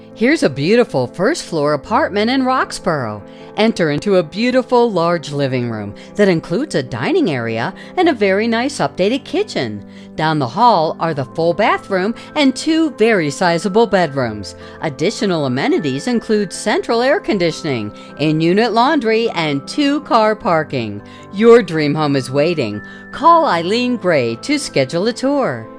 Here's a beautiful first-floor apartment in Roxborough. Enter into a beautiful large living room that includes a dining area and a very nice updated kitchen. Down the hall are the full bathroom and 2 very sizable bedrooms. Additional amenities include central air conditioning, in-unit laundry, and 2-car parking. Your dream home is waiting. Call Eileen Gray to schedule a tour.